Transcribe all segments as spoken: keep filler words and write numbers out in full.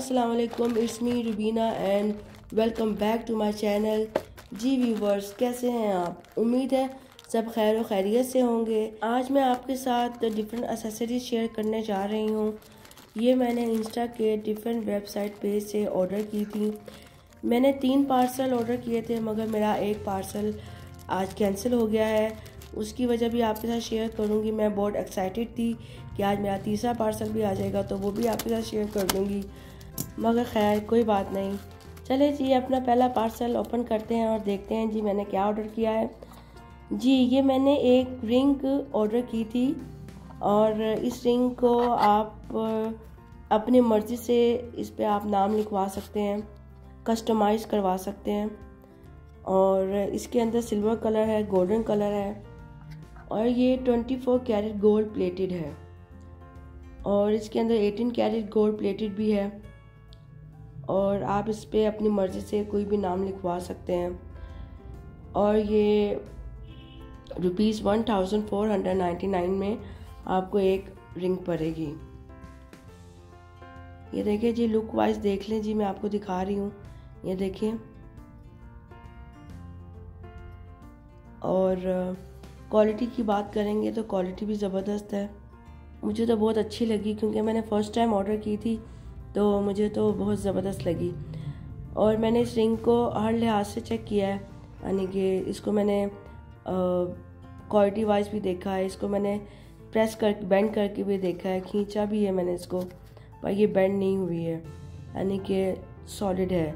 अस्सलाम वालेकुम, it's me Rubina and welcome back to my channel. जी व्यूवर्स, कैसे हैं आप? उम्मीद है सब खैर व खैरियत से होंगे। आज मैं आपके साथ डिफरेंट एक्सेसरीज शेयर करने जा रही हूँ। ये मैंने इंस्टा के डिफरेंट वेबसाइट पेज से ऑर्डर की थी। मैंने तीन पार्सल ऑर्डर किए थे मगर मेरा एक पार्सल आज कैंसिल हो गया है। उसकी वजह भी आपके साथ शेयर करूँगी। मैं बहुत एक्साइटेड थी कि आज मेरा तीसरा पार्सल भी आ जाएगा तो वो भी आपके साथ शेयर कर दूँगी, मगर खैर कोई बात नहीं। चले जी अपना पहला पार्सल ओपन करते हैं और देखते हैं जी मैंने क्या ऑर्डर किया है। जी ये मैंने एक रिंग ऑर्डर की थी और इस रिंग को आप अपनी मर्ज़ी से इस पे आप नाम लिखवा सकते हैं, कस्टमाइज़ करवा सकते हैं। और इसके अंदर सिल्वर कलर है, गोल्डन कलर है और ये चौबीस कैरेट गोल्ड प्लेटेड है और इसके अंदर अठारह कैरेट गोल्ड प्लेटेड भी है और आप इस पर अपनी मर्ज़ी से कोई भी नाम लिखवा सकते हैं। और ये rupees one thousand four hundred ninety nine में आपको एक रिंग पड़ेगी। ये देखिए जी, लुक वाइज देख लें जी, मैं आपको दिखा रही हूँ, ये देखिए। और क्वालिटी की बात करेंगे तो क्वालिटी भी ज़बरदस्त है। मुझे तो बहुत अच्छी लगी क्योंकि मैंने फ़र्स्ट टाइम ऑर्डर की थी तो मुझे तो बहुत ज़बरदस्त लगी। और मैंने इस रिंग को हर लिहाज से चेक किया है, यानी कि इसको मैंने क्वालिटी वाइज भी देखा है, इसको मैंने प्रेस कर बेंड करके भी देखा है, खींचा भी है मैंने इसको, पर ये बेंड नहीं हुई है, यानी कि सॉलिड है,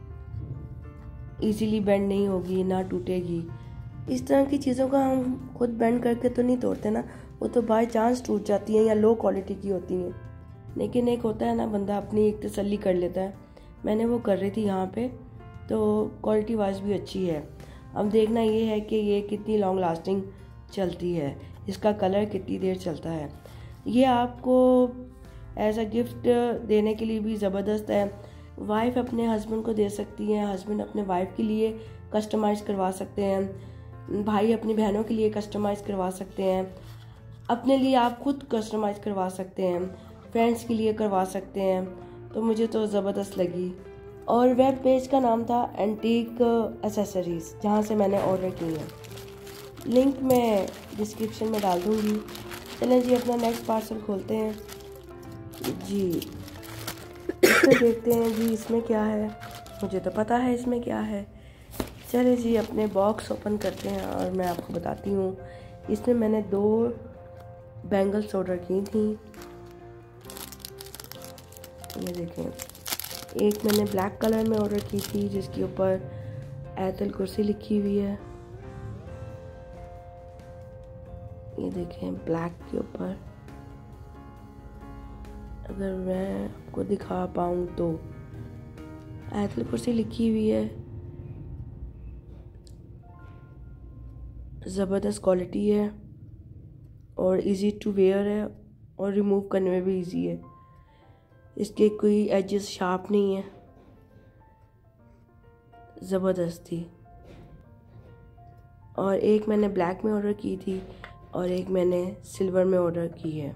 इजीली बेंड नहीं होगी, ना टूटेगी। इस तरह की चीज़ों का हम खुद बेंड करके तो नहीं तोड़ते ना, वो तो बाय चांस टूट जाती हैं या लो क्वालिटी की होती हैं। लेकिन एक होता है ना, बंदा अपनी एक तसल्ली कर लेता है। मैंने वो कर रही थी यहाँ पे, तो क्वालिटी वाइज भी अच्छी है। अब देखना ये है कि ये कितनी लॉन्ग लास्टिंग चलती है, इसका कलर कितनी देर चलता है। ये आपको एज अ गिफ्ट देने के लिए भी ज़बरदस्त है। वाइफ अपने हस्बैंड को दे सकती है, हस्बैंड अपने वाइफ के लिए कस्टमाइज़ करवा सकते हैं, भाई अपनी बहनों के लिए कस्टमाइज़ करवा सकते हैं, अपने लिए आप खुद कस्टमाइज़ करवा सकते हैं, फ्रेंड्स के लिए करवा सकते हैं। तो मुझे तो ज़बरदस्त लगी। और वेब पेज का नाम था एंटीक एक्सेसरीज़, जहाँ से मैंने ऑर्डर की है। लिंक मैं डिस्क्रिप्शन में डाल दूँगी। चलें जी अपना नेक्स्ट पार्सल खोलते हैं जी। इसमें देखते हैं जी इसमें क्या है, मुझे तो पता है इसमें क्या है। चले जी अपने बॉक्स ओपन करते हैं और मैं आपको बताती हूँ। इसमें मैंने दो बैंगल्स ऑर्डर की थी, ये देखें। एक मैंने ब्लैक कलर में ऑर्डर की थी जिसके ऊपर आयतुल कुर्सी लिखी हुई है, ये देखें ब्लैक के ऊपर, अगर मैं आपको दिखा पाऊँ तो आयतुल कुर्सी लिखी हुई है। ज़बरदस्त क्वालिटी है और इजी टू वेयर है और रिमूव करने में भी इजी है, इसके कोई एजेस शार्प नहीं है, ज़बरदस्त थी। और एक मैंने ब्लैक में ऑर्डर की थी और एक मैंने सिल्वर में ऑर्डर की है।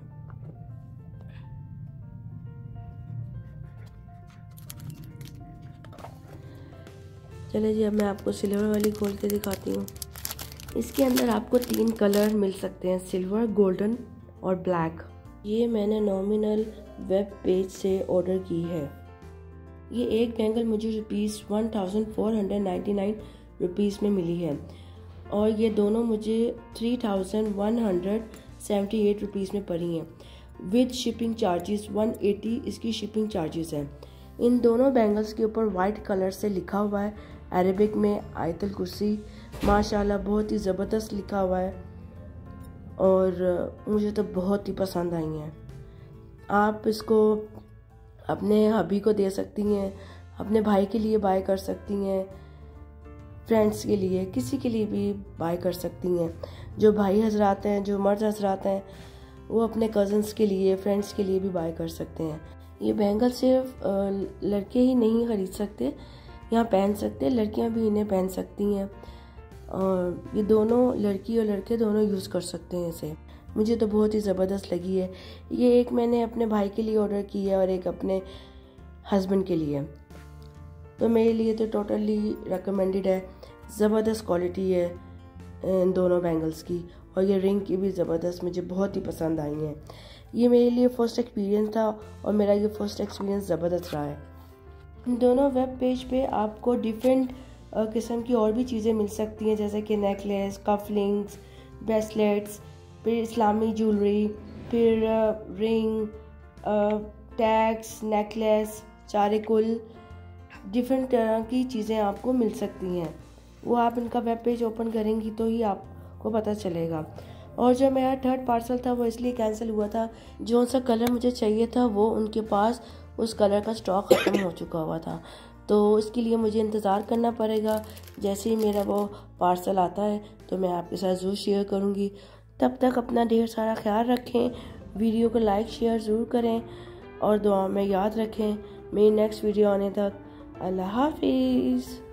चलिए जी अब मैं आपको सिल्वर वाली खोल के दिखाती हूँ। इसके अंदर आपको तीन कलर मिल सकते हैं, सिल्वर, गोल्डन और ब्लैक। ये मैंने नॉमिनल वेब पेज से ऑर्डर की है। ये एक बैंगल मुझे rupees one thousand four hundred ninety nine rupees में मिली है और ये दोनों मुझे three thousand one hundred seventy eight rupees में पड़ी हैं with shipping charges. One eighty इसकी शिपिंग चार्जेस हैं। इन दोनों बैंगल्स के ऊपर वाइट कलर से लिखा हुआ है अरेबिक में आयतुल कुर्सी, माशाल्लाह बहुत ही ज़बरदस्त लिखा हुआ है और मुझे तो बहुत ही पसंद आई हैं। आप इसको अपने हबी को दे सकती हैं, अपने भाई के लिए बाय कर सकती हैं, फ्रेंड्स के लिए, किसी के लिए भी बाय कर सकती हैं। जो भाई हजरात हैं, जो मर्द हजरात हैं, वो अपने कज़न्स के लिए, फ्रेंड्स के लिए भी बाय कर सकते हैं। ये बैंगल सिर्फ लड़के ही नहीं ख़रीद सकते, यहाँ पहन सकते, लड़कियाँ भी इन्हें पहन सकती हैं और ये दोनों, लड़की और लड़के दोनों यूज़ कर सकते हैं इसे। मुझे तो बहुत ही ज़बरदस्त लगी है। ये एक मैंने अपने भाई के लिए ऑर्डर की है और एक अपने हस्बैंड के लिए। तो मेरे लिए तो टोटली रिकमेंडेड है। ज़बरदस्त क्वालिटी है इन दोनों बैंगल्स की, और ये रिंग की भी ज़बरदस्त, मुझे बहुत ही पसंद आई हैं। ये मेरे लिए फ़र्स्ट एक्सपीरियंस था और मेरा ये फ़र्स्ट एक्सपीरियंस ज़बरदस्त रहा है। इन दोनों वेब पेज पे आपको डिफरेंट किस्म की और भी चीज़ें मिल सकती हैं, जैसे कि नेकलेस, कफलिंग्स, ब्रेसलेट्स, फिर इस्लामी ज्वेलरी, फिर रिंग, टैग्स, नेकलेस, चारकुल, डिफरेंट तरह की चीज़ें आपको मिल सकती हैं। वो आप इनका वेब पेज ओपन करेंगी तो ही आपको पता चलेगा। और जो मेरा थर्ड पार्सल था वो इसलिए कैंसिल हुआ था, जो सा कलर मुझे चाहिए था वो उनके पास उस कलर का स्टॉक ख़त्म हो चुका हुआ था। तो इसके लिए मुझे इंतज़ार करना पड़ेगा। जैसे ही मेरा वो पार्सल आता है तो मैं आपके साथ ज़रूर शेयर करूँगी। तब तक अपना ढेर सारा ख्याल रखें, वीडियो को लाइक शेयर ज़रूर करें और दुआ में याद रखें। मेरी नेक्स्ट वीडियो आने तक अल्लाह हाफिज़।